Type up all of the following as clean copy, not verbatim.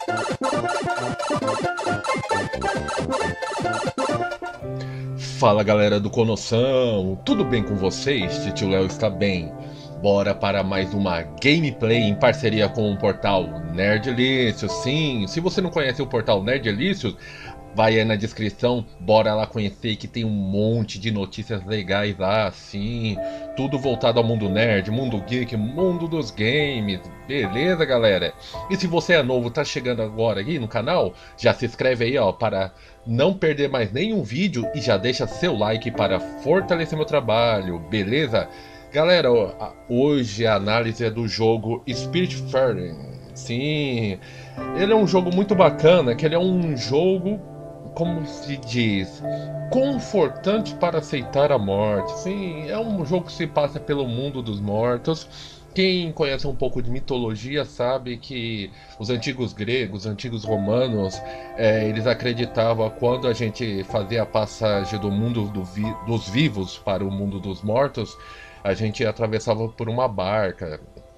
Fala galera do Conoção, tudo bem com vocês? Titio Léo está bem. Bora para mais uma gameplay em parceria com o portal Nerdlicious. Sim, se você não conhece o portal Nerdlicious, vai aí na descrição, bora lá conhecer que tem um monte de notícias legais lá, sim. Tudo voltado ao mundo nerd, mundo geek, mundo dos games. Beleza, galera? E se você é novo, tá chegando agora aqui no canal, já se inscreve aí, ó, para não perder mais nenhum vídeo e já deixa seu like para fortalecer meu trabalho, beleza? Galera, hoje a análise é do jogo Spiritfarer. Sim, ele é um jogo muito bacana, que ele é um jogo, como se diz, confortante para aceitar a morte. Sim, é um jogo que se passa pelo mundo dos mortos. Quem conhece um pouco de mitologia sabe que os antigos gregos, os antigos romanos, eles acreditavam quando a gente fazia a passagem do mundo dos vivos para o mundo dos mortos, a gente atravessava por uma barca.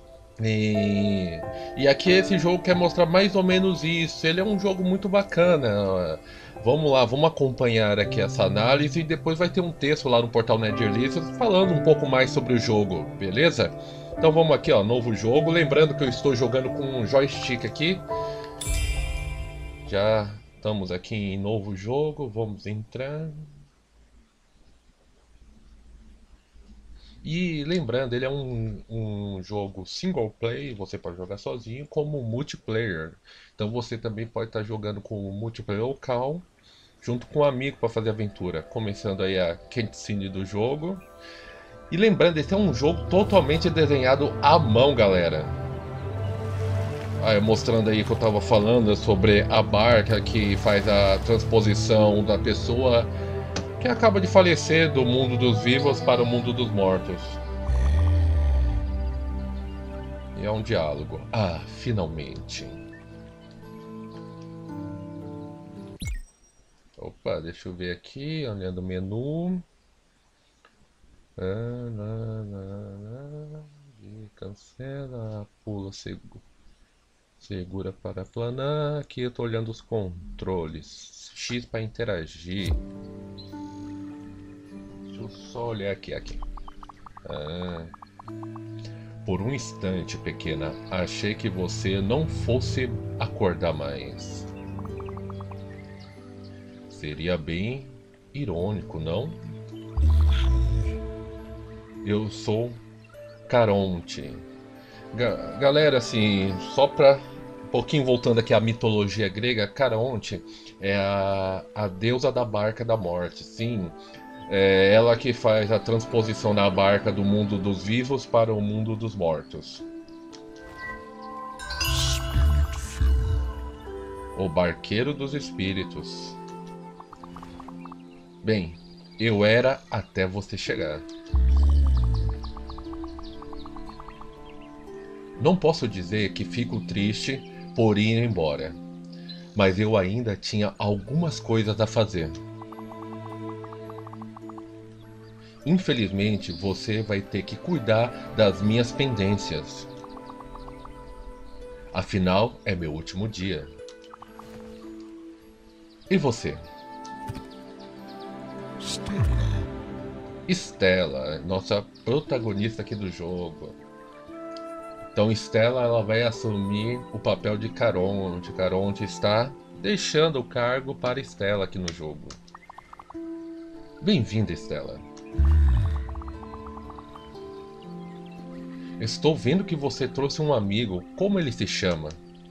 E aqui esse jogo quer mostrar mais ou menos isso. Ele é um jogo muito bacana. Vamos lá, vamos acompanhar aqui essa análise e depois vai ter um texto lá no portal Nerdlicious falando um pouco mais sobre o jogo, beleza? Então vamos aqui, ó, novo jogo. Lembrando que eu estou jogando com um joystick aqui. Já estamos aqui em novo jogo, vamos entrar. E lembrando, ele é um jogo single play, você pode jogar sozinho, como multiplayer. Então você também pode estar jogando com o multiplayer local, junto com um amigo para fazer aventura. Começando aí a cutscene do jogo. E lembrando, esse é um jogo totalmente desenhado à mão, galera. Mostrando aí que eu estava falando sobre a barca que faz a transposição da pessoa que acaba de falecer do mundo dos vivos para o mundo dos mortos. E é um diálogo. Ah, finalmente. Opa, deixa eu ver aqui, olhando o menu. Cancela, pula, segura para planar. Aqui eu tô olhando os controles. X para interagir. Deixa eu só olhar aqui. Por um instante, pequena, achei que você não fosse acordar mais. Seria bem irônico, não? Eu sou Caronte. Galera, assim, só pra um pouquinho voltando aqui à mitologia grega, Caronte é a deusa da barca da morte. Sim, é ela que faz a transposição da barca do mundo dos vivos para o mundo dos mortos. O barqueiro dos espíritos. Bem, eu era até você chegar. Não posso dizer que fico triste por ir embora, mas eu ainda tinha algumas coisas a fazer. Infelizmente, você vai ter que cuidar das minhas pendências. Afinal, é meu último dia. E você? Stella, nossa protagonista aqui do jogo. Então Stella, ela vai assumir o papel de Caronte. Caronte está deixando o cargo para Stella aqui no jogo. Bem-vinda, Stella. Estou vendo que você trouxe um amigo. Como ele se chama?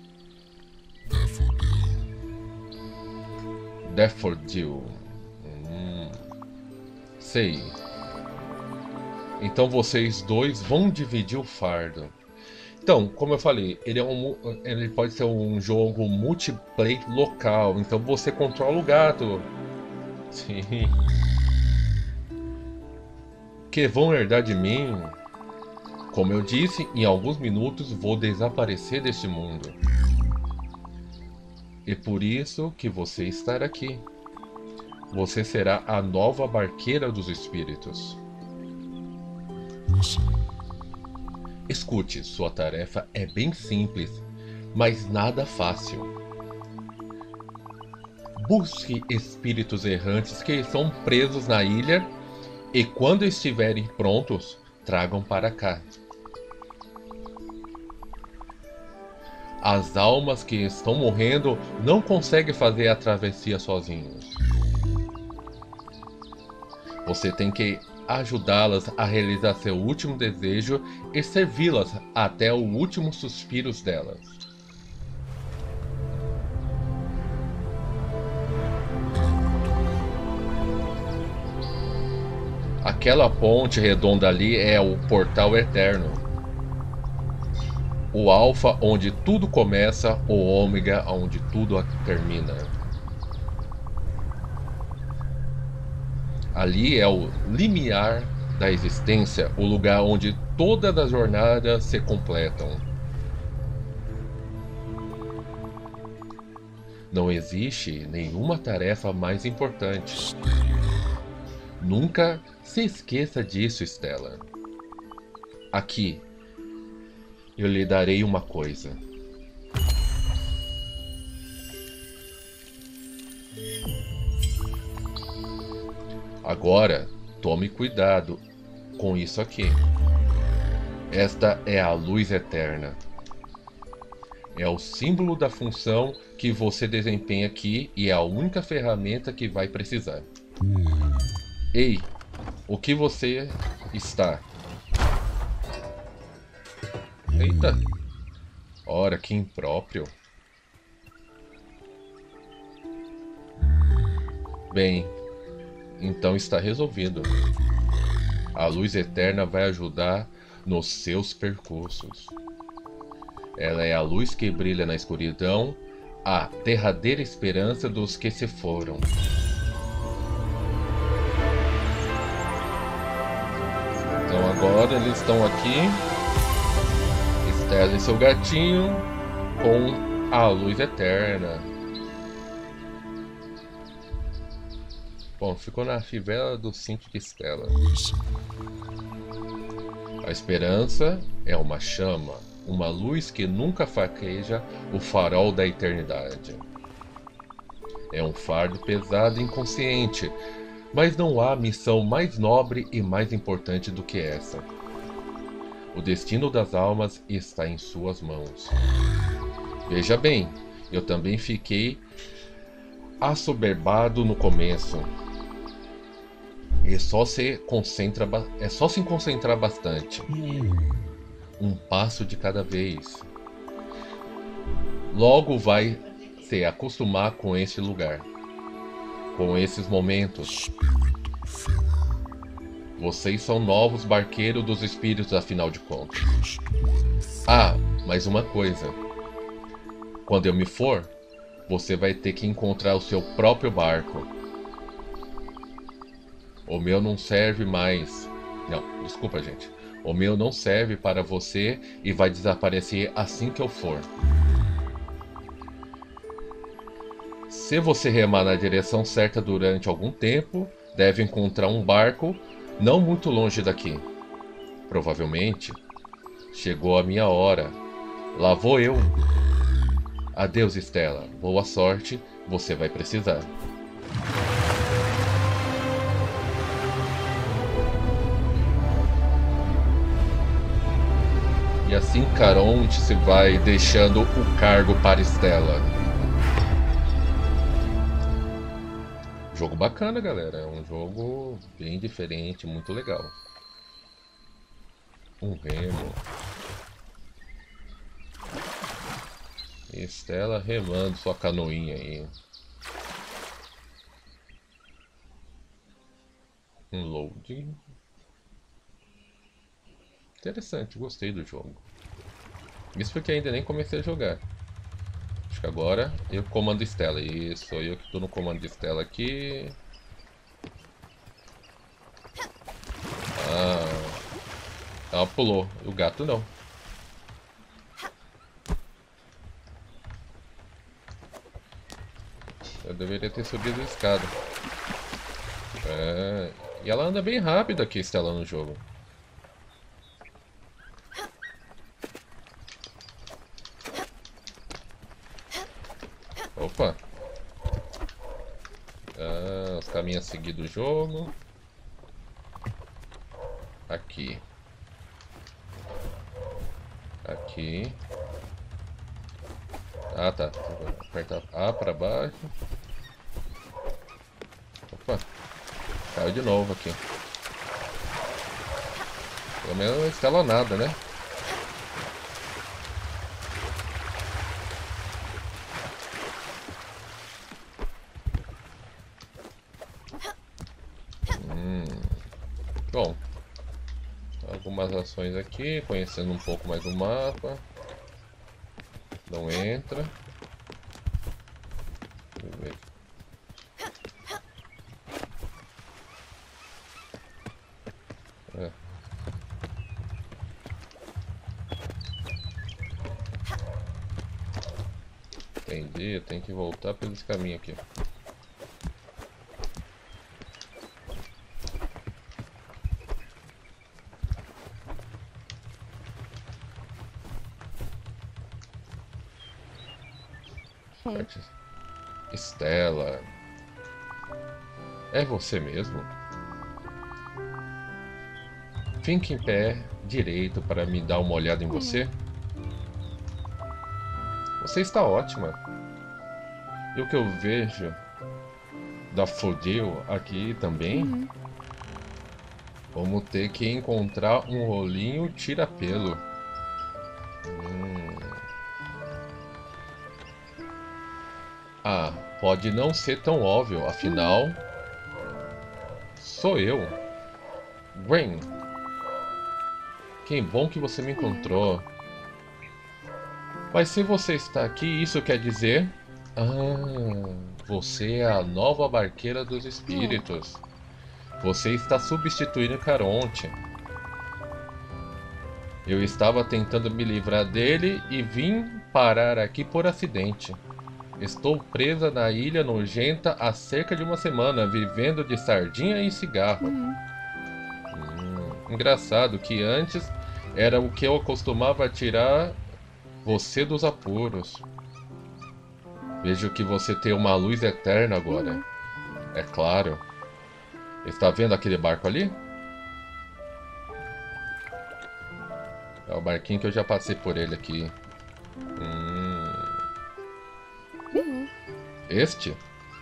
Daffodil. Sei. Então vocês dois vão dividir o fardo. Então, como eu falei, ele pode ser um jogo multiplayer local. Então você controla o gato. Sim. Que vão herdar de mim. Como eu disse, em alguns minutos vou desaparecer deste mundo. E por isso que você está aqui. Você será a nova barqueira dos espíritos. Escute, sua tarefa é bem simples, mas nada fácil. Busque espíritos errantes que estão presos na ilha e quando estiverem prontos, tragam para cá. As almas que estão morrendo não conseguem fazer a travessia sozinhos. Você tem que ajudá-las a realizar seu último desejo e servi-las até o último suspiro delas. Aquela ponte redonda ali é o portal eterno. O alfa onde tudo começa, o ômega onde tudo termina. Ali é o limiar da existência, o lugar onde todas as jornadas se completam. Não existe nenhuma tarefa mais importante. Nunca se esqueça disso, Stella. Aqui, eu lhe darei uma coisa. Agora, tome cuidado com isso aqui. Esta é a luz eterna. É o símbolo da função que você desempenha aqui e é a única ferramenta que vai precisar. Ei, o que você está? Eita! Ora, que impróprio. Bem, então está resolvido. A luz eterna vai ajudar nos seus percursos. Ela é a luz que brilha na escuridão, a derradeira esperança dos que se foram. Então agora eles estão aqui, Stella e seu gatinho, com a luz eterna. Bom, ficou na fivela do cinto de Stella. A esperança é uma chama, uma luz que nunca fraqueja o farol da eternidade. É um fardo pesado e inconsciente, mas não há missão mais nobre e mais importante do que essa. O destino das almas está em suas mãos. Veja bem, eu também fiquei assoberbado no começo. É só se concentrar bastante. Um passo de cada vez. Logo vai se acostumar com esse lugar, com esses momentos. Vocês são novos barqueiros dos espíritos, afinal de contas. Ah, mais uma coisa. Quando eu me for, você vai ter que encontrar o seu próprio barco. O meu não serve mais. Não, desculpa, gente. O meu não serve para você e vai desaparecer assim que eu for. Se você remar na direção certa durante algum tempo, deve encontrar um barco não muito longe daqui. Provavelmente chegou a minha hora. Lá vou eu. Adeus, Stella. Boa sorte. Você vai precisar. E assim Caronte se vai deixando o cargo para Stella. Jogo bacana, galera. É um jogo bem diferente, muito legal. Um remo. E Stella remando sua canoinha aí. Um loading. Interessante, gostei do jogo. Isso porque ainda nem comecei a jogar. Acho que agora eu comando Stella. Isso, eu que estou no comando de Stella aqui. Ah, ela pulou. O gato não. Eu deveria ter subido a escada. É, e ela anda bem rápido aqui, Stella, no jogo. Opa. Ah, os caminhos a seguir do jogo. Aqui. Aqui. Ah, tá. Vou apertar A pra baixo. Opa. Caiu de novo aqui. Pelo menos não escalonada, né? Bom. Algumas ações aqui, conhecendo um pouco mais o mapa. Não entra. Deixa eu ver. É. Entendi, eu tenho que voltar pelos caminhos aqui. Estela. É você mesmo? Fique em pé direito para me dar uma olhada em você. Você está ótima. E o que eu vejo da Fodil aqui também? Vamos ter que encontrar um rolinho tira-pelo. Ah, pode não ser tão óbvio, afinal... Sou eu. Gwen. Que bom que você me encontrou. Mas se você está aqui, isso quer dizer... Ah, você é a nova barqueira dos espíritos. Você está substituindo Caronte. Eu estava tentando me livrar dele e vim parar aqui por acidente. Estou presa na ilha nojenta há cerca de uma semana, vivendo de sardinha e cigarro. Engraçado que antes era o que eu costumava tirar você dos apuros. Vejo que você tem uma luz eterna agora. É claro. Está vendo aquele barco ali? É o barquinho que eu já passei por ele aqui. Este?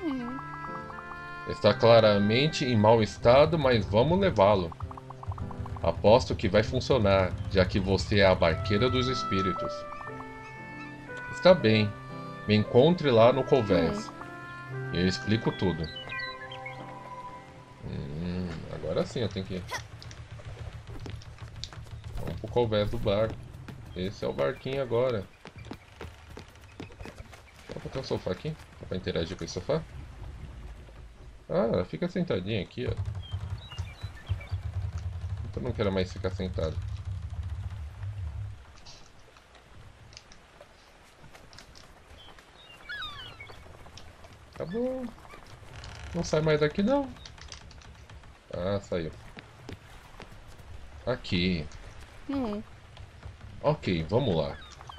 Está claramente em mau estado, mas vamos levá-lo. Aposto que vai funcionar, já que você é a barqueira dos espíritos. Está bem. Me encontre lá no Convés. Eu explico tudo. Agora sim eu tenho que... Vamos pro Convés do barco. Esse é o barquinho agora. Vou botar o sofá aqui, pra interagir com esse sofá. Ah, fica sentadinha aqui, ó. Eu não quero mais ficar sentado. Tá bom. Não sai mais daqui não. Ah, saiu. Aqui. Ok, vamos lá.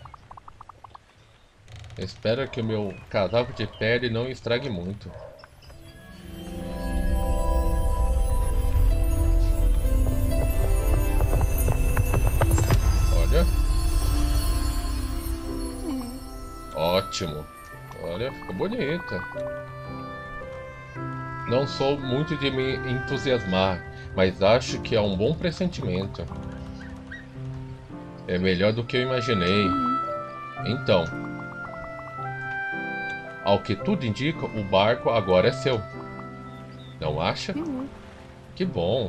Espero que o meu cadáver de pele não estrague muito. Olha. Ótimo. Olha, ficou bonita. Não sou muito de me entusiasmar, mas acho que é um bom pressentimento. É melhor do que eu imaginei. Então, ao que tudo indica, o barco agora é seu. Não acha? Que bom.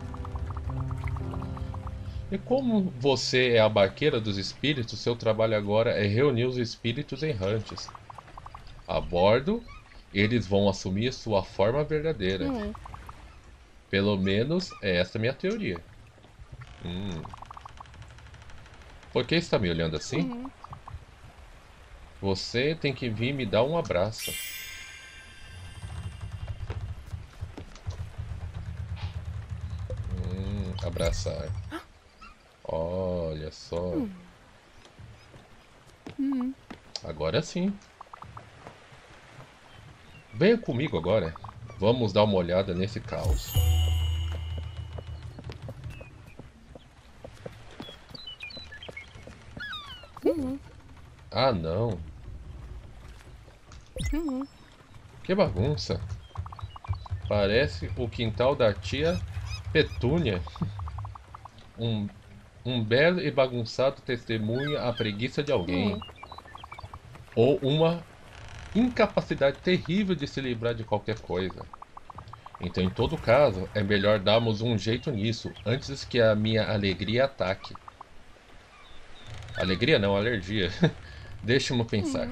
E como você é a barqueira dos espíritos, seu trabalho agora é reunir os espíritos errantes. A bordo, eles vão assumir sua forma verdadeira. Pelo menos é essa a minha teoria. Por que está me olhando assim? Você tem que vir me dar um abraço. Abraçar. Olha só. Agora sim. Venha comigo agora. Vamos dar uma olhada nesse caos. Ah, não. Que bagunça. Parece o quintal da tia Petúnia. Um belo e bagunçado testemunha a preguiça de alguém. Ou uma incapacidade terrível de se livrar de qualquer coisa. Então, em todo caso, é melhor darmos um jeito nisso antes que a minha alegria ataque. Alegria não, alergia. Deixa-me pensar.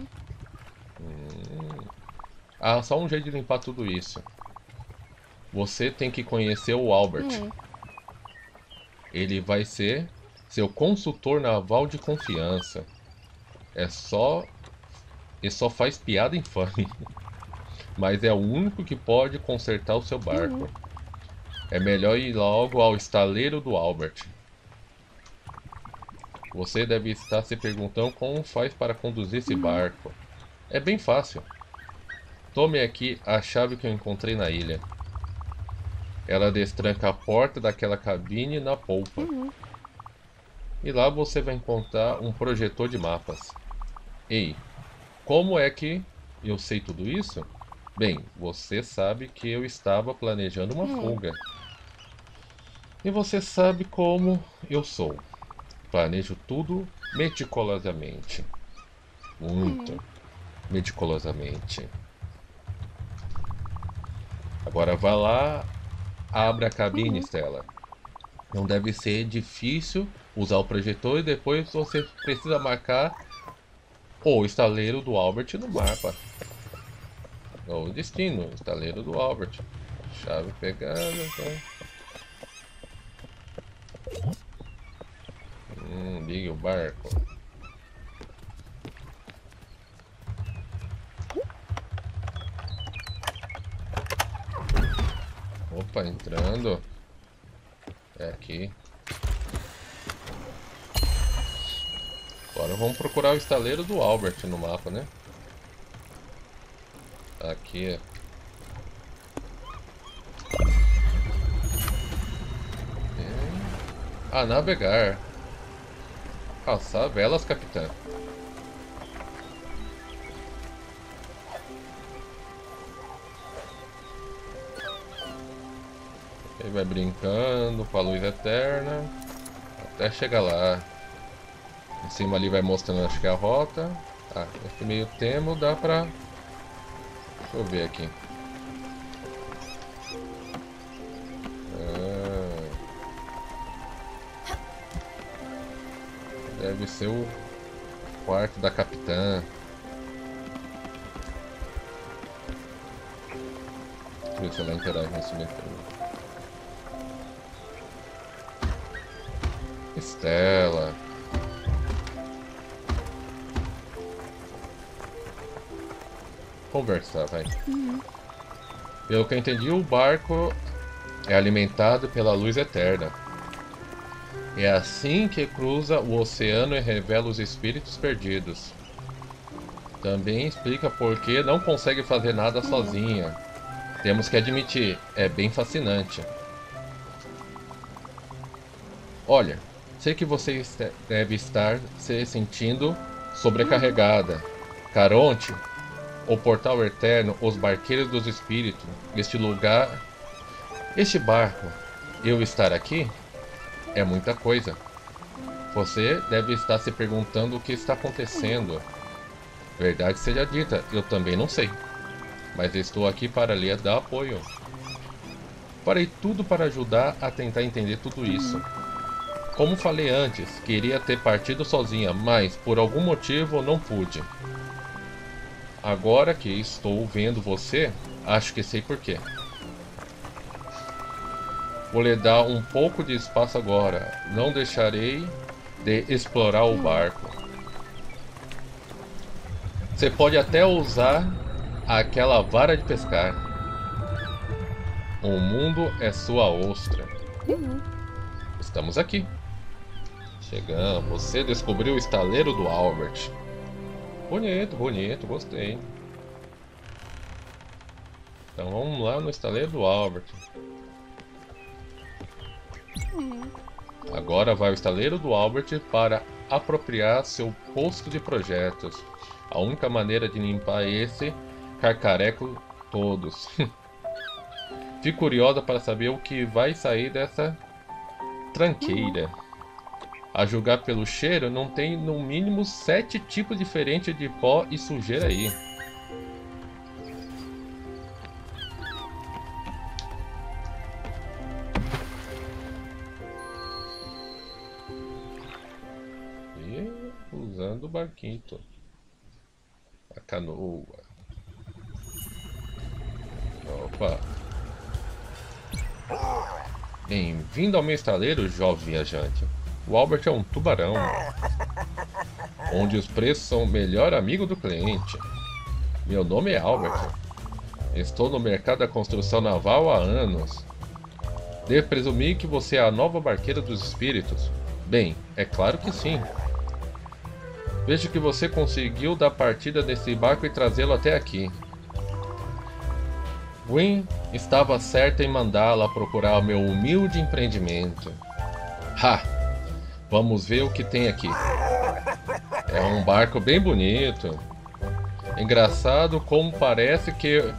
Ah, só um jeito de limpar tudo isso. Você tem que conhecer o Albert. Ele vai ser seu consultor naval de confiança. É só... Ele só faz piada infame. Mas é o único que pode consertar o seu barco. É melhor ir logo ao estaleiro do Albert. Você deve estar se perguntando como faz para conduzir esse barco. É bem fácil. Tome aqui a chave que eu encontrei na ilha. Ela destranca a porta daquela cabine na polpa. E lá você vai encontrar um projetor de mapas. Ei, como é que eu sei tudo isso? Bem, você sabe que eu estava planejando uma fuga. E você sabe como eu sou. Planejo tudo meticulosamente. Muito meticulosamente. Agora vá lá, abra a cabine, Stella. Não deve ser difícil usar o projetor e depois você precisa marcar o estaleiro do Albert no mapa. O destino, estaleiro do Albert. Chave pegada. Ligue o barco. Opa, entrando. É aqui. Agora vamos procurar o estaleiro do Albert no mapa, né? Aqui. A navegar. Caçar velas, capitã. Ele vai brincando com a luz eterna até chegar lá. Em cima ali vai mostrando, acho que é a rota. Ah, esse meio termo dá pra... Deixa eu ver aqui. Deve ser o quarto da capitã. Deixa eu ver se ela interage nesse metrô. Estela. Conversar, vai. Pelo que eu entendi, o barco é alimentado pela luz eterna. É assim que cruza o oceano e revela os espíritos perdidos. Também explica por que não consegue fazer nada sozinha. Temos que admitir, é bem fascinante. Olha, sei que você deve estar se sentindo sobrecarregada. Caronte, o portal eterno, os barqueiros dos espíritos, este lugar, este barco, eu estar aqui? É muita coisa. Você deve estar se perguntando o que está acontecendo. Verdade seja dita, eu também não sei. Mas estou aqui para lhe dar apoio. Farei tudo para ajudar a tentar entender tudo isso. Como falei antes, queria ter partido sozinha, mas por algum motivo não pude. Agora que estou vendo você, acho que sei porquê. Vou lhe dar um pouco de espaço agora. Não deixarei de explorar o barco. Você pode até usar aquela vara de pescar. O mundo é sua ostra. Estamos aqui. Chegamos. Você descobriu o estaleiro do Albert. Bonito, bonito, gostei. Então vamos lá no estaleiro do Albert. Agora vai o estaleiro do Albert para apropriar seu posto de projetos. A única maneira de limpar esse carcareco todos. Fico curiosa para saber o que vai sair dessa tranqueira. A julgar pelo cheiro, não tem no mínimo 7 tipos diferentes de pó e sujeira aí. E usando o barquinho. A canoa. Opa. Bem-vindo ao meu estaleiro, jovem viajante. O Albert é um tubarão, onde os preços são o melhor amigo do cliente. Meu nome é Albert. Estou no mercado da construção naval há anos. Devo presumir que você é a nova barqueira dos espíritos? Bem, é claro que sim. Vejo que você conseguiu dar partida desse barco e trazê-lo até aqui. Gwyn estava certa em mandá-la procurar o meu humilde empreendimento. Ha! Vamos ver o que tem aqui. É um barco bem bonito. Engraçado como parece que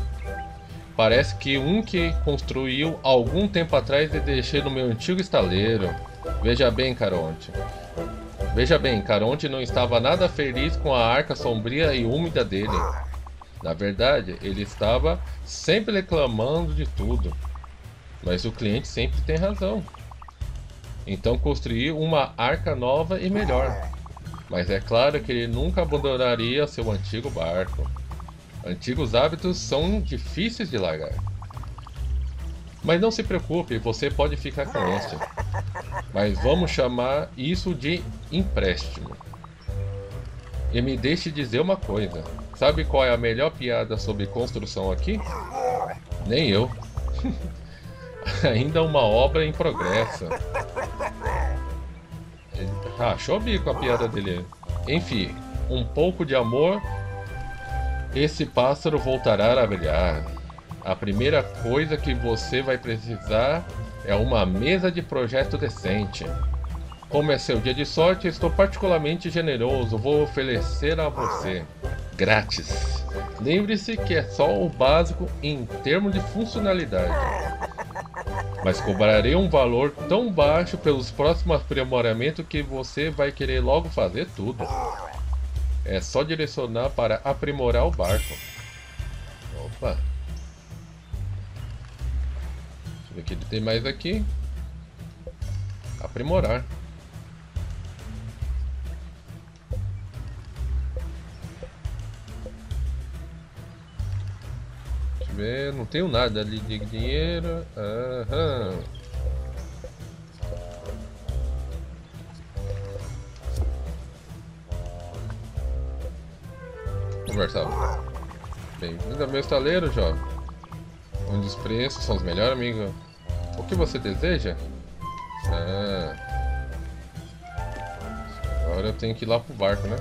um que construiu algum tempo atrás e deixei no meu antigo estaleiro. Veja bem, Caronte. Caronte não estava nada feliz com a arca sombria e úmida dele. Na verdade, ele estava sempre reclamando de tudo. Mas o cliente sempre tem razão. Então construiu uma arca nova e melhor. Mas é claro que ele nunca abandonaria seu antigo barco. Antigos hábitos são difíceis de largar. Mas não se preocupe, você pode ficar com este. Mas vamos chamar isso de empréstimo. E me deixe dizer uma coisa. Sabe qual é a melhor piada sobre construção aqui? Nem eu. Ainda uma obra em progresso. Achou o bico a piada dele. Enfim, um pouco de amor, esse pássaro voltará a brilhar. A primeira coisa que você vai precisar é uma mesa de projeto decente. Como é seu dia de sorte, estou particularmente generoso. Vou oferecer a você grátis. Lembre-se que é só o básico em termos de funcionalidade. Mas cobrarei um valor tão baixo pelos próximos aprimoramentos que você vai querer logo fazer tudo. É só direcionar para aprimorar o barco. Opa. Deixa eu ver o que ele tem mais aqui. Aprimorar. Não tenho nada ali de dinheiro. Aham. Conversar. Bem-vindo ao meu estaleiro, jovem. Onde os preços são os melhores amigos. O que você deseja? Agora eu tenho que ir lá pro barco, né?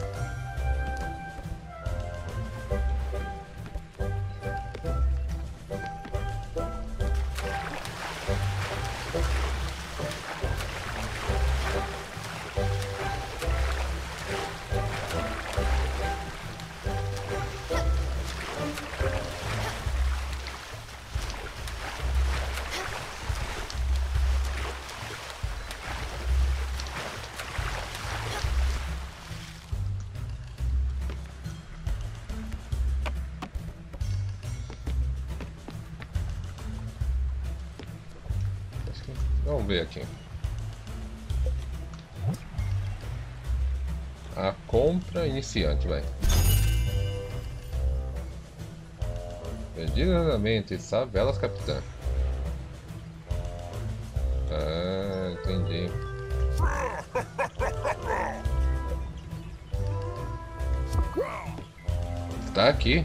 Vamos ver aqui. A compra iniciante, vai. Verdadeiramente, Savelas Capitã. Ah, entendi. Está aqui.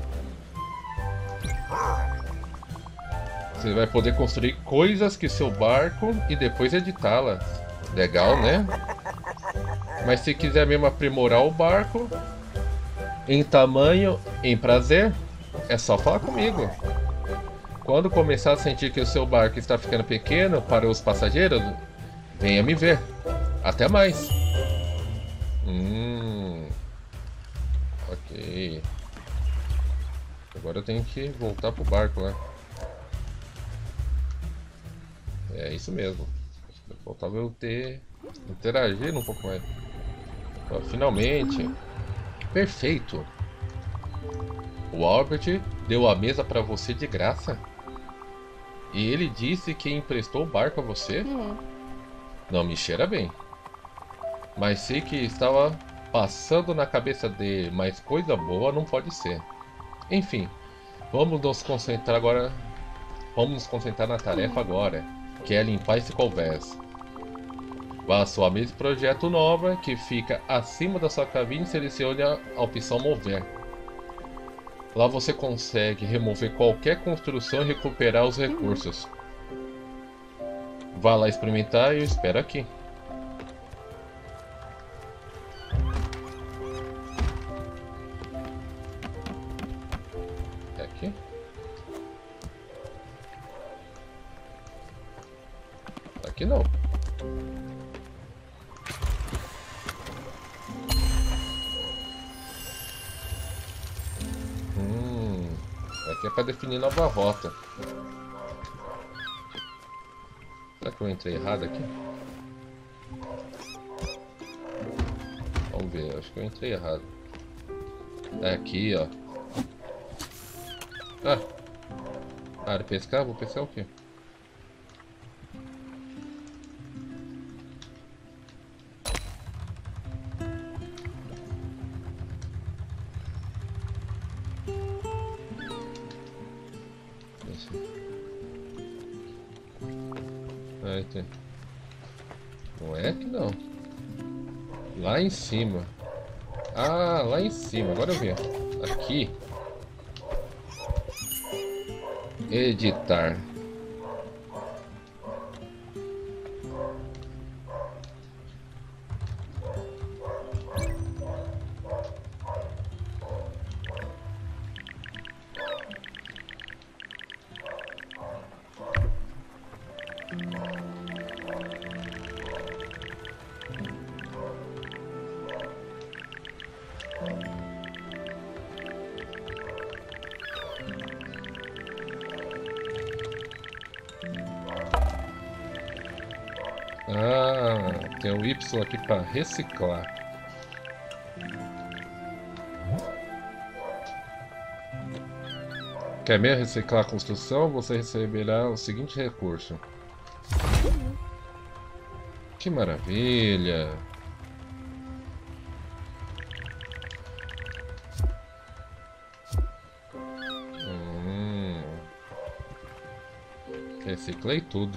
Você vai poder construir coisas que seu barco e depois editá-las. Legal, né? Mas se quiser mesmo aprimorar o barco em tamanho, em prazer, é só falar comigo. Quando começar a sentir que o seu barco está ficando pequeno para os passageiros, venha me ver. Até mais. Ok. Agora eu tenho que voltar pro barco, né? É isso mesmo. Faltava eu interagir um pouco mais. Ó, finalmente. Perfeito. O Albert deu a mesa para você de graça? E ele disse que emprestou o barco a você? Não me cheira bem. Mas sei que estava passando na cabeça dele, mas coisa boa não pode ser. Enfim, vamos nos concentrar agora. Vamos nos concentrar na tarefa agora, que é limpar esse convés. Vá à sua mesa de projeto nova, que fica acima da sua cabine, e selecione a opção mover. Lá você consegue remover qualquer construção e recuperar os recursos. Vá lá experimentar e eu espero aqui. É aqui? Aqui não. Aqui é para definir nova rota. Será que eu entrei errado aqui? Vamos ver, acho que eu entrei errado. É aqui, ó. Área pescar? Vou pescar o quê? Não é que não. Lá em cima. Ah, lá em cima. Agora eu vi. Aqui. Editar. Tem o Y aqui para reciclar. Quer mesmo reciclar a construção? Você receberá o seguinte recurso. Que maravilha! Reciclei tudo.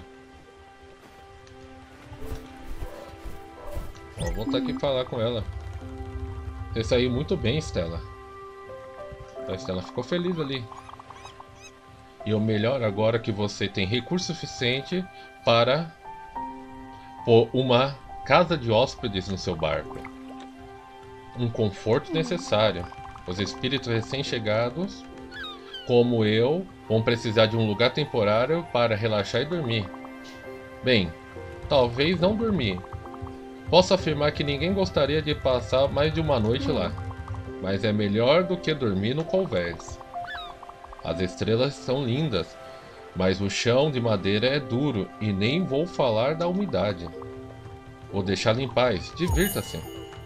Vou voltar aqui falar com ela. Você saiu muito bem, Stella. A Stella ficou feliz ali. E o melhor agora é que você tem recurso suficiente para pôr uma casa de hóspedes no seu barco. Um conforto necessário. Os espíritos recém-chegados, como eu, vão precisar de um lugar temporário para relaxar e dormir. Bem, talvez não dormir. Posso afirmar que ninguém gostaria de passar mais de uma noite lá, mas é melhor do que dormir no convés. As estrelas são lindas, mas o chão de madeira é duro e nem vou falar da umidade. Vou deixá-lo em paz, divirta-se.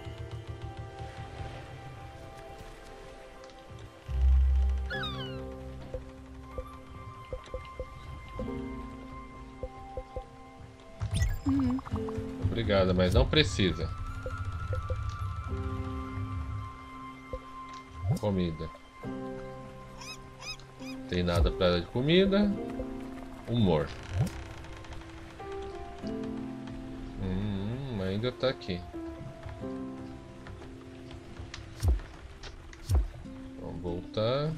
Obrigada, mas não precisa. Comida. Tem nada para dar de comida. Humor. Ainda tá aqui. Vamos voltar.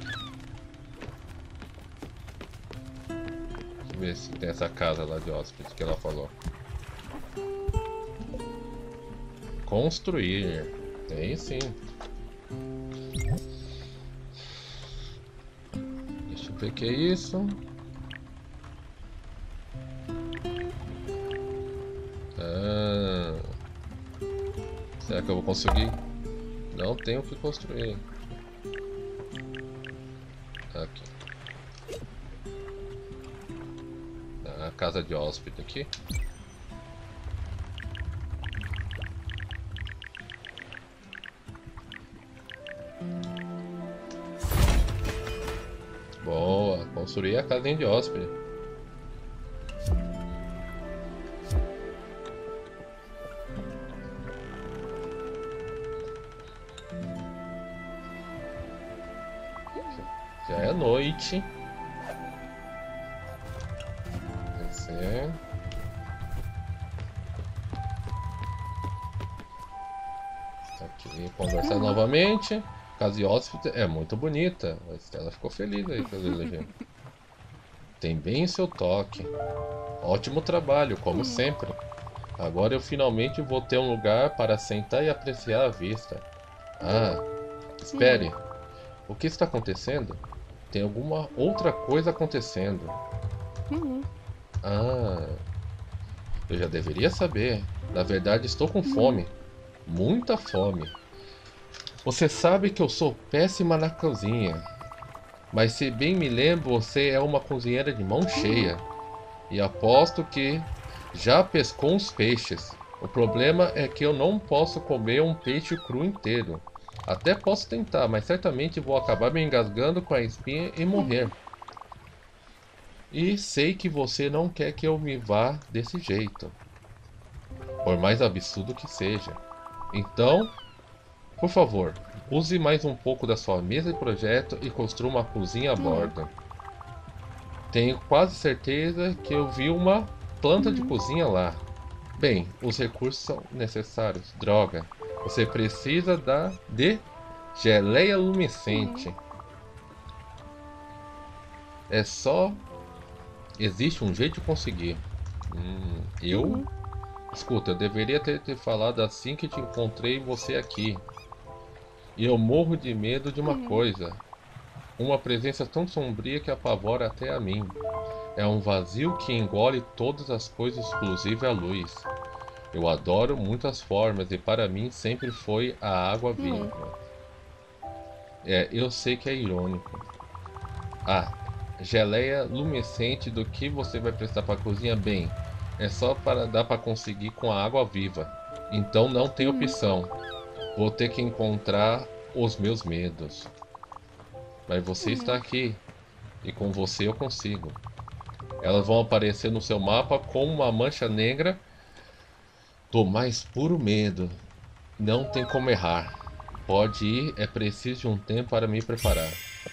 Deixa eu ver se tem essa casa lá de hóspede que ela falou. Construir. Tem sim. Deixa eu ver o que é isso. Ah, será que eu vou conseguir? Não tenho o que construir. Aqui. A casa de hóspede aqui. Boa, construir a casinha de hóspede. Já é noite. Descer. Aqui, conversar novamente. Casa de hóspede é muito bonita. A Estela ficou feliz aí pelo elogio. Tem bem seu toque. Ótimo trabalho, como sempre. Agora eu finalmente vou ter um lugar para sentar e apreciar a vista. Ah, espere. O que está acontecendo? Tem alguma outra coisa acontecendo. Ah, eu já deveria saber. Na verdade, estou com fome. Muita fome. Você sabe que eu sou péssima na cozinha. Mas se bem me lembro, você é uma cozinheira de mão cheia. E aposto que já pescou uns peixes. O problema é que eu não posso comer um peixe cru inteiro. Até posso tentar, mas certamente vou acabar me engasgando com a espinha e morrer. E sei que você não quer que eu me vá desse jeito. Por mais absurdo que seja. Então, por favor, use mais um pouco da sua mesa de projeto e construa uma cozinha a bordo. Tenho quase certeza que eu vi uma planta de cozinha lá. Bem, os recursos são necessários. Droga, você precisa de geleia luminescente. É só... Existe um jeito de conseguir. Eu? Escuta, eu deveria ter te falado assim que te encontrei você aqui. E eu morro de medo de uma coisa. Uma presença tão sombria que apavora até a mim. É um vazio que engole todas as coisas, inclusive a luz. Eu adoro muitas formas e para mim sempre foi a água viva. Eu sei que é irônico. Ah, geleia luminescente do que você vai prestar para a cozinha? Bem, é só para dar para conseguir com a água viva. Então não tem opção. Vou ter que encontrar os meus medos. Mas você está aqui. E com você eu consigo. Elas vão aparecer no seu mapa como uma mancha negra do mais puro medo. Não tem como errar. Pode ir, é preciso de um tempo para me preparar.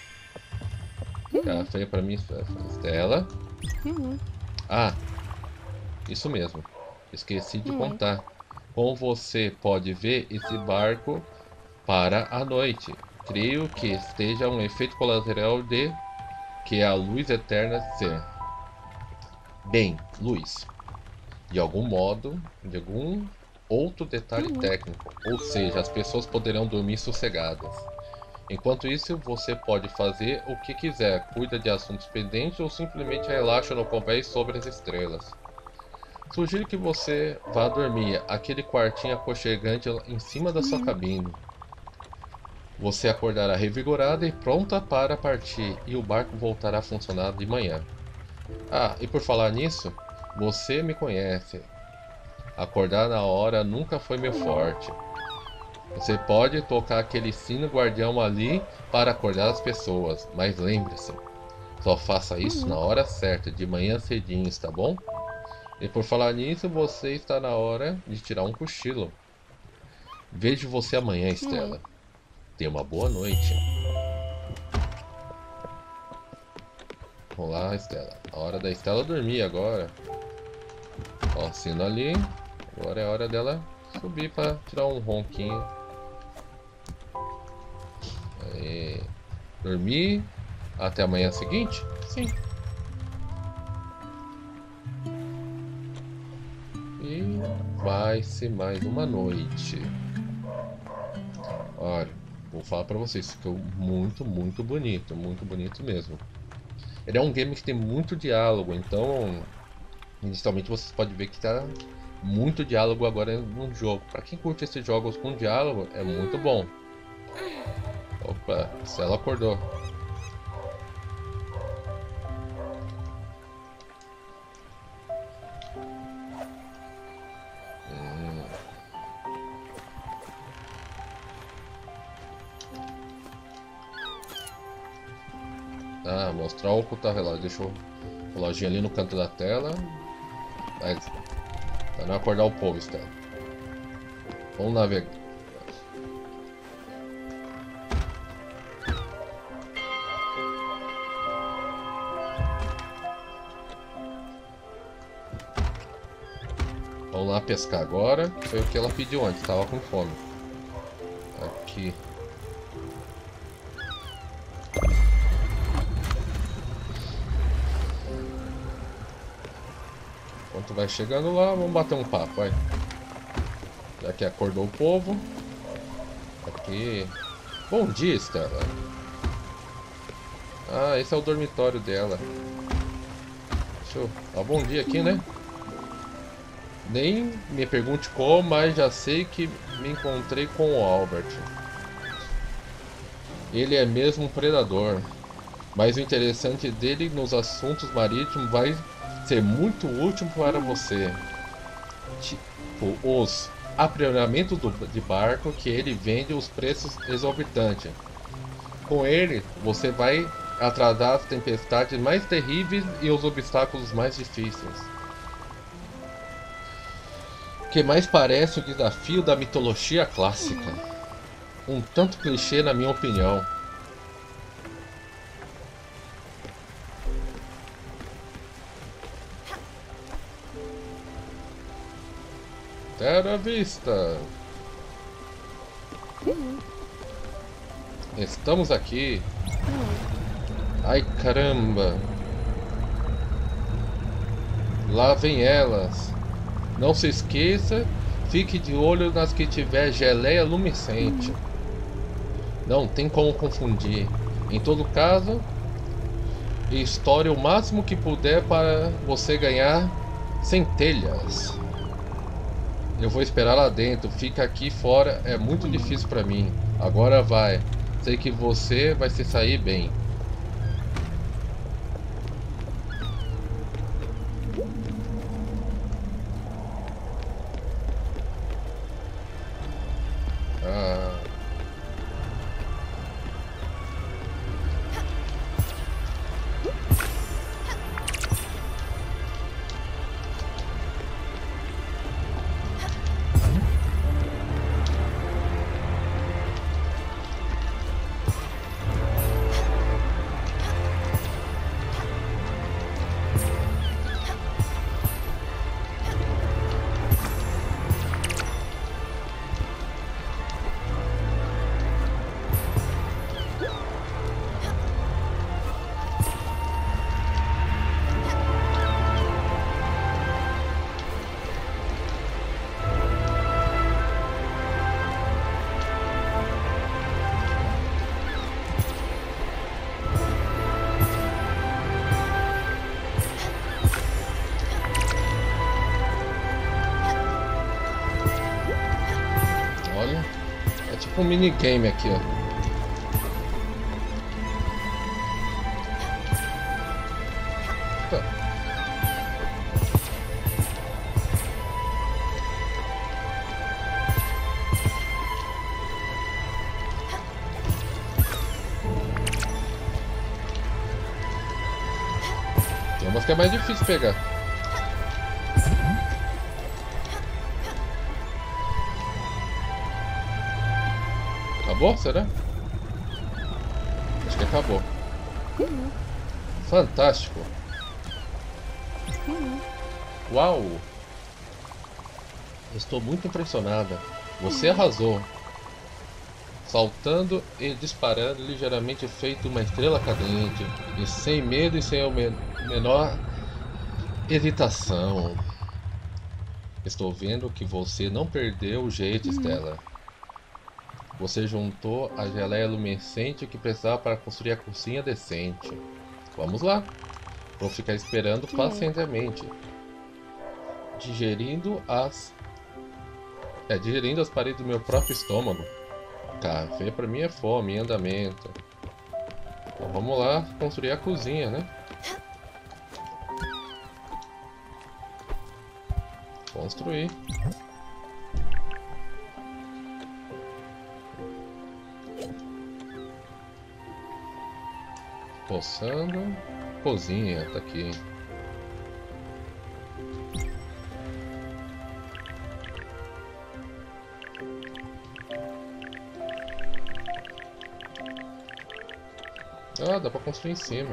Café para mim, Estela. Ah, isso mesmo. Esqueci de contar. Como você pode ver, esse barco para a noite. Creio que esteja um efeito colateral de que a luz eterna ser. Bem, luz. De algum modo, de algum outro detalhe técnico. Ou seja, as pessoas poderão dormir sossegadas. Enquanto isso, você pode fazer o que quiser, cuida de assuntos pendentes ou simplesmente relaxa no convés sobre as estrelas. Sugiro que você vá dormir, aquele quartinho aconchegante em cima da sua cabine. Você acordará revigorada e pronta para partir, e o barco voltará a funcionar de manhã. Ah, e por falar nisso, você me conhece. Acordar na hora nunca foi meu forte. Você pode tocar aquele sino guardião ali para acordar as pessoas, mas lembre-se, só faça isso na hora certa, de manhã cedinho, está bom? E por falar nisso, você está na hora de tirar um cochilo. Vejo você amanhã, Estela. Tenha uma boa noite. Olá, Estela. A hora da Estela dormir agora. Ó, sino ali. Agora é a hora dela subir para tirar um ronquinho. Aí. Dormir até amanhã seguinte? Sim. E vai ser mais uma noite. Olha, vou falar pra vocês, ficou muito bonito mesmo. Ele é um game que tem muito diálogo, então inicialmente vocês podem ver que tá muito diálogo agora no jogo. Para quem curte esses jogos com diálogo, é muito bom. Opa, Stella acordou. Ah, mostrar o ocultar relógio. Deixa o reloginho ali no canto da tela. Mas pra não acordar o povo, Stella. Vamos navegar. Vamos lá pescar agora. Foi o que ela pediu antes, tava com fome. Aqui. Enquanto vai chegando lá, vamos bater um papo, vai. Já que acordou o povo. Aqui. Bom dia, Stella. Ah, esse é o dormitório dela. Deixa eu dar um bom dia aqui, né? Nem me pergunte como, mas já sei que me encontrei com o Albert. Ele é mesmo um predador. Mas o interessante dele nos assuntos marítimos vai ser muito útil para você. Tipo, os aprimoramento de barco que ele vende os preços exorbitantes. Com ele, você vai atrasar as tempestades mais terríveis e os obstáculos mais difíceis. Que mais parece o desafio da mitologia clássica. Um tanto clichê na minha opinião. Terra vista. Estamos aqui. Ai caramba. Lá vem elas. Não se esqueça, fique de olho nas que tiver geleia luminescente. Não tem como confundir. Em todo caso, estoure o máximo que puder para você ganhar centelhas. Eu vou esperar lá dentro. Fica aqui fora, é muito difícil para mim. Agora vai. Sei que você vai se sair bem. Ah. Olha, é tipo um minigame aqui, ó. Tá. Tem umas que é mais difícil pegar. Acabou? Será? Acho que acabou. Fantástico. Uau! Estou muito impressionada. Você arrasou. Saltando e disparando ligeiramente feito uma estrela cadente. E sem medo e sem a menor hesitação. Estou vendo que você não perdeu o jeito, Stella. Você juntou a geleia luminescente que precisava para construir a cozinha decente. Vamos lá. Vou ficar esperando pacientemente. Digerindo as paredes do meu próprio estômago. Café pra mim é fome, em andamento. Então vamos lá construir a cozinha, né? Construir. Poçando. Cozinha, tá aqui. Ah, dá pra construir em cima.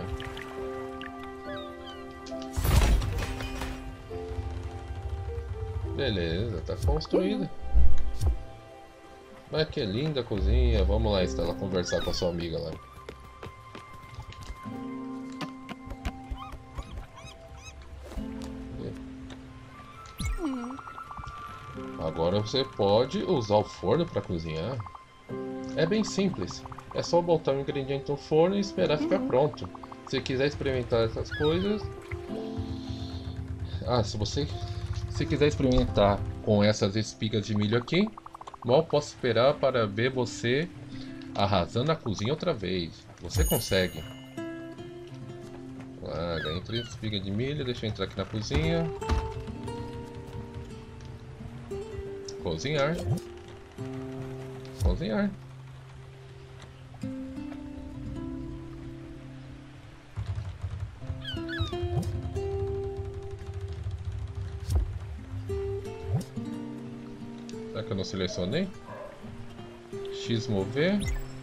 Beleza, tá construída. Mas que linda a cozinha. Vamos lá, Estela, conversar com a sua amiga lá. Agora você pode usar o forno para cozinhar. É bem simples. É só botar o ingrediente no forno e esperar ficar pronto. Se quiser experimentar essas coisas... Ah, se quiser experimentar com essas espigas de milho aqui, mal posso esperar para ver você arrasando a cozinha outra vez. Você consegue. Ah, ganhei 3 espigas de milho. Deixa eu entrar aqui na cozinha. Cozinhar. Cozinhar. Será que eu não selecionei? X mover.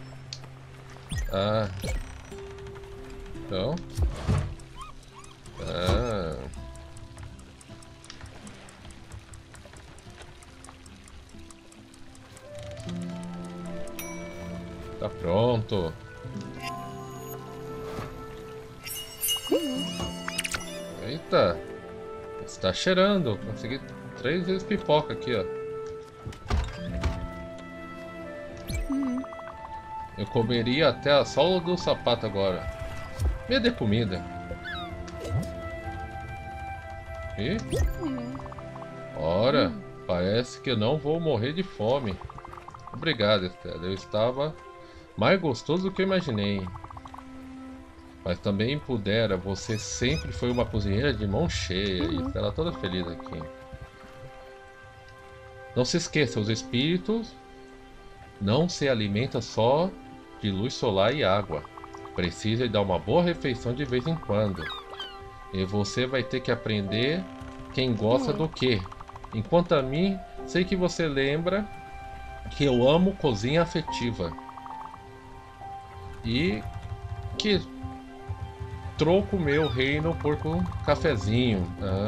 Ah. Então. Ah. Tá pronto. Eita. Está cheirando. Consegui 3 vezes pipoca aqui, ó. Eu comeria até a sola do sapato agora. Me dê comida. E? Ora, parece que eu não vou morrer de fome. Obrigado, Estela. Eu estava mais gostoso do que eu imaginei. Mas também pudera, você sempre foi uma cozinheira de mão cheia. E Estela toda feliz aqui. Não se esqueça, os espíritos não se alimentam só de luz solar e água. Precisa dar uma boa refeição de vez em quando. E você vai ter que aprender quem gosta do que. Enquanto a mim, sei que você lembra que eu amo cozinha afetiva. E que troco meu reino por um cafezinho.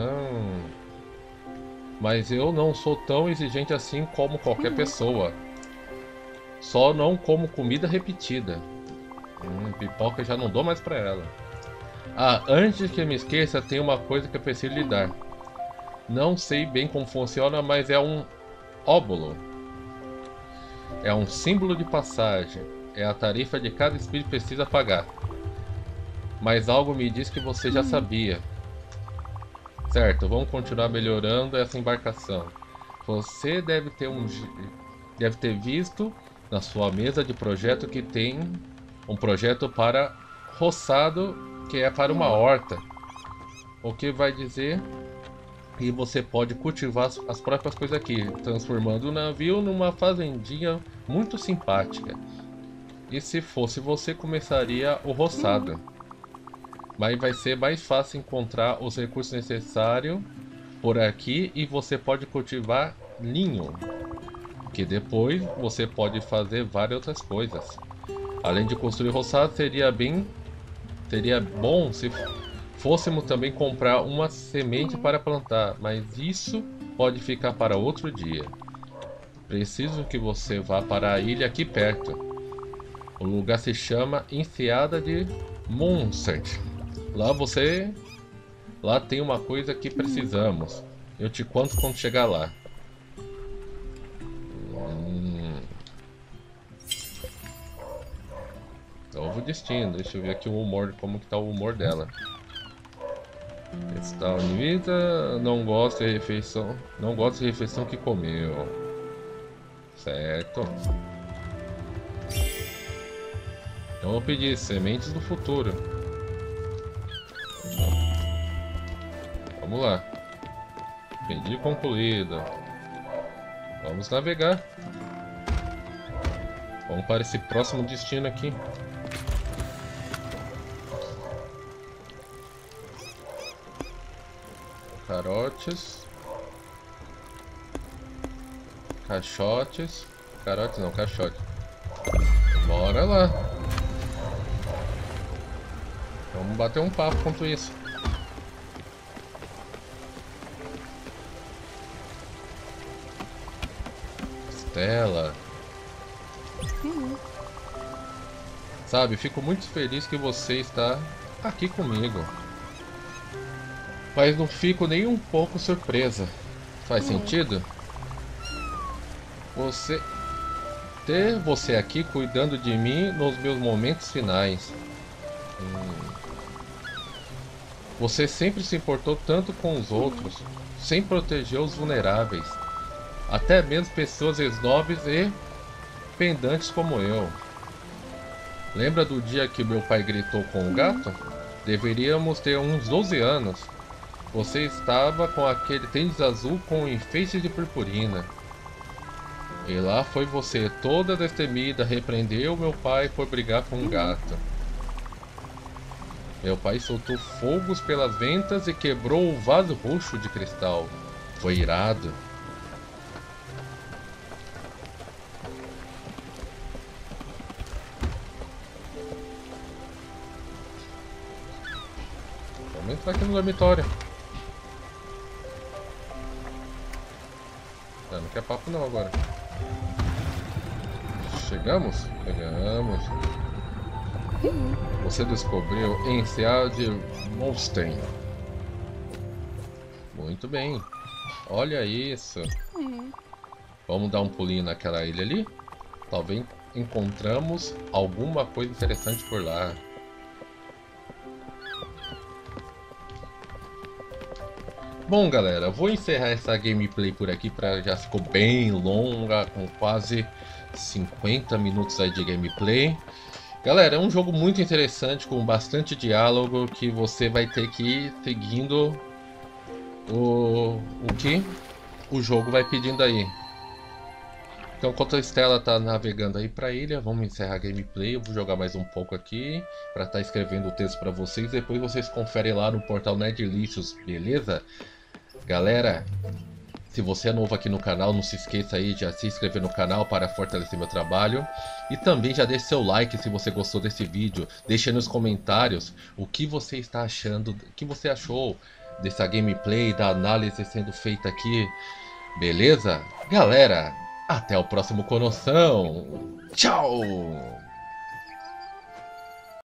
Mas eu não sou tão exigente assim como qualquer pessoa. Só não como comida repetida. Pipoca já não dou mais pra ela. Ah, antes que eu me esqueça, tem uma coisa que eu preciso lhe dar. Não sei bem como funciona, mas é um óbolo. É um símbolo de passagem. É a tarifa de cada espírito precisa pagar. Mas algo me diz que você já sabia. Certo, vamos continuar melhorando essa embarcação. Você deve ter visto na sua mesa de projeto que tem um projeto para roçado, que é para uma horta. O que vai dizer que você pode cultivar as próprias coisas aqui, transformando o navio numa fazendinha muito simpática. E se fosse você, começaria o roçado. Mas vai ser mais fácil encontrar os recursos necessários por aqui e você pode cultivar linho, que depois você pode fazer várias outras coisas. Além de construir roçado, seria bom se fôssemos também comprar uma semente para plantar, mas isso pode ficar para outro dia. Preciso que você vá para a ilha aqui perto. O lugar se chama Enseada de Moonsert. Lá tem uma coisa que precisamos. Eu te conto quando chegar lá. Novo destino. Deixa eu ver aqui o humor, como que tá o humor dela. Está unida, não gosta de refeição. Não gosta de refeição que comeu. Certo. Então eu vou pedir sementes do futuro. Vamos lá. Pedido concluído. Vamos navegar. Vamos para esse próximo destino aqui. Carotes. Caixotes. Carotes não, caixote. Bora lá. Vamos bater um papo quanto isso. Estela. Sabe, fico muito feliz que você está aqui comigo. Mas não fico nem um pouco surpresa. Faz sentido? Ter você aqui cuidando de mim nos meus momentos finais. Você sempre se importou tanto com os outros, sem proteger os vulneráveis. Até mesmo pessoas esnobres e pendantes como eu. Lembra do dia que meu pai gritou com o gato? Deveríamos ter uns 12 anos. Você estava com aquele tênis azul com enfeite de purpurina. E lá foi você, toda destemida, repreendeu meu pai por brigar com um gato. Meu pai soltou fogos pelas ventas e quebrou o vaso roxo de cristal. Foi irado. Vamos entrar aqui no dormitório. Não quer papo não agora. Chegamos? Chegamos. Você descobriu Enseada de Molstein. Muito bem. Olha isso. Vamos dar um pulinho naquela ilha ali? Talvez encontramos alguma coisa interessante por lá. Bom, galera, vou encerrar essa gameplay por aqui, já ficou bem longa, com quase 50 minutos aí de gameplay. Galera, é um jogo muito interessante, com bastante diálogo, que você vai ter que ir seguindo o que o jogo vai pedindo aí. Então, enquanto a Estela tá navegando aí pra ilha, vamos encerrar a gameplay. Eu vou jogar mais um pouco aqui, pra estar escrevendo o texto pra vocês. Depois vocês conferem lá no portal Nerdlicious, beleza? Galera, se você é novo aqui no canal, não se esqueça aí de se inscrever no canal para fortalecer meu trabalho. E também já deixe seu like se você gostou desse vídeo. Deixe nos comentários o que você está achando, o que você achou dessa gameplay, da análise sendo feita aqui. Beleza? Galera, até o próximo Conoção. Tchau!